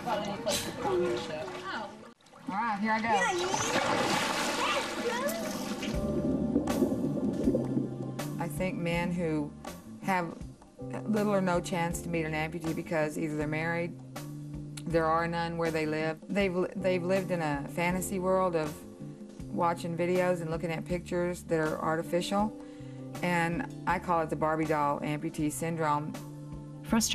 got any place to put on your stuff. Oh. All right, here I go. I think men who have little or no chance to meet an amputee because either they're married, there are none where they live, they've lived in a fantasy world of watching videos and looking at pictures that are artificial, and I call it the Barbie doll amputee syndrome.